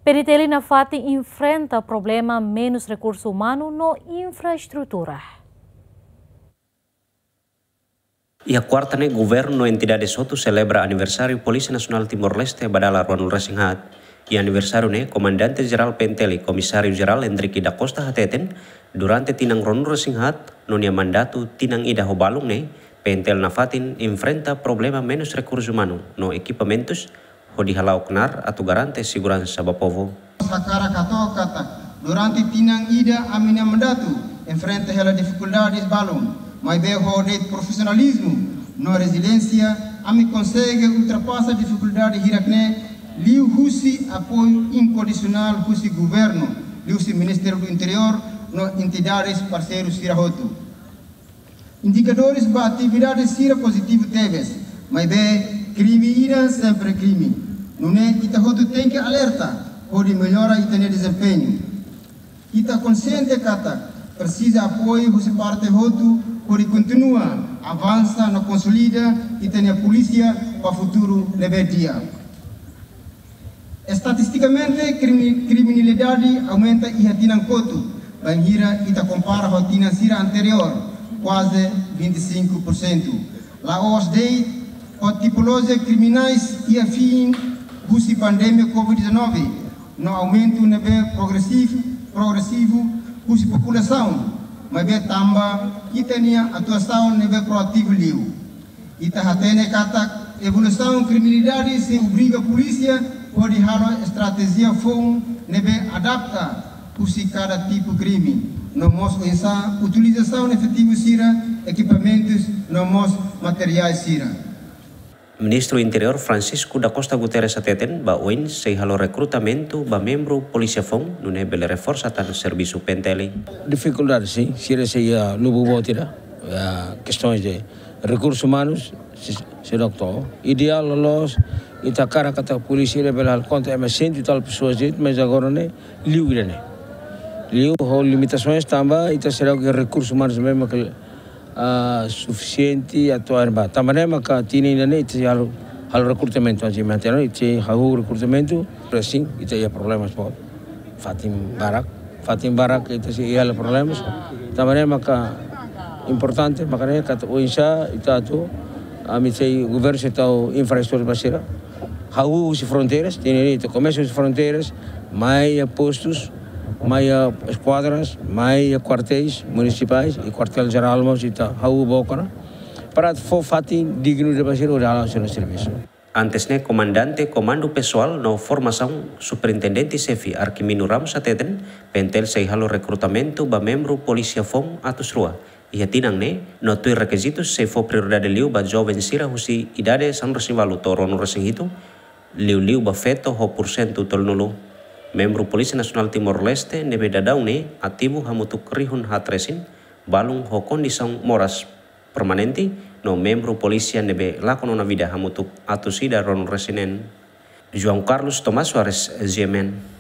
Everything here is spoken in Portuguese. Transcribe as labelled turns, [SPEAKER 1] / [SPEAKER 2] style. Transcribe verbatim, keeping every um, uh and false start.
[SPEAKER 1] Periteli na Fati enfrenta problema menos recurso humano no infraestrutura.
[SPEAKER 2] E a quarta né, governo entidade Soto celebra aniversário Polícia Nacional Timor-Leste badala Ronald Resinghat e aniversário né, Comandante Geral Penteli Comissário Geral Enrique da Costa Hateten durante tinang Ronald Resinghat nonia mandato tinang ida hobalung né, Pentel na Fatin enfrenta problema menos recurso humano no equipamentos di halau kenar atau garante segurança bapovo.
[SPEAKER 3] Sakara kata kata durante tinang ida amina mandatu enfrenta hela dificuldades balum, mas bem de profissionalismo no resiliência ami consegue ultrapassar dificuldade hirakne liu husi apoio incondicional husi governo liu si Ministério do Interior no entidades parceiros sirahotu. Indicadores ba atividades sira positivo teves, mas bem crime ira sempre crime. Não é kita hotu tem que alerta pode melhorar ita ne desempenho. Kita consciente kata precisa apoio você parte hotu pode continua avança na consolida ita ne polícia para futuro lebih dia. Estatisticamente criminalidade aumenta e hatinang kotu. Bangira kita compara rotina sira anterior quase vinte e cinco por cento. Lá os dei o tipologia criminais e afim Busi pandemia covid dezenove, no aumento nebe progressivo, progressivo, busi população, mas be tamba kita nia atuação nebe proativo liu. Ita hatene kata evolução criminalidade se obriga a polícia pode halo estratégia fom nebe adapta busi cada tipo crime. No mos essa utilização efetiva sira equipamentos no mos materiais sira.
[SPEAKER 2] Ministro Interior Francisco da Costa Guterres Ateten ba oin sei halo recrutamento ba membro Polícia Fong nune bele reforça tan serviço Penteli.
[SPEAKER 4] Dificuldade sim, se seria no botira, questões de recursos humanos, se doctor. Ideal los ita cara kata polícia bele conta é cento e tal pessoas gente, mas agora né liu né. Liu ho limitações também ita será que recursos humanos mesmo que Uh, suficiente atau erba. Também maka tini nane itu hal hal recrutamento aja manter itu hal recrutamento assim itu ya problemas pol. Fatim Barak, Fatim Barak itu sih hal problemas. Também maka importante makanya kata Uinsa itu atu ami sei governo setau infraestrutura basira. Hau si fronteiras, tini itu comércio de fronteiras, mais postos mais esquadras, mais quartéis municipais e quartel-geral Mosita, Hau Bocana, para for fatin digno de fazer o relação de serviço.
[SPEAKER 2] Antes né, comandante comando pessoal no formação superintendente chefe Arquimino Ramos Ateten, pentel sei halo recrutamento ba membro polícia fom atus rua. E tinang né, no tui requisitos se for prioridade liu ba jovem sira husi idade san resivalu toro no resingito, liu liu ba feto ho porcento tolnulu. Membro Polícia Nacional Timor-Leste nebe dadau ne ativo hamutuk rihun hatresin balung ho kondisão moras permanente no membro polícia nebe lakono na vida hamutuk atusida ron resinen. João Carlos Tomás Soares, G M N.